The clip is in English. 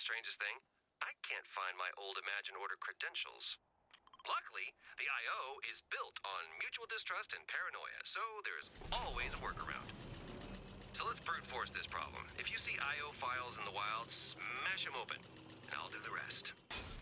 strangest thing? I can't find my old Imagine Order credentials. Luckily, the I.O. is built on mutual distrust and paranoia, so there's always a workaround. So let's brute force this problem. If you see I.O. files in the wild, smash them open, and I'll do the rest.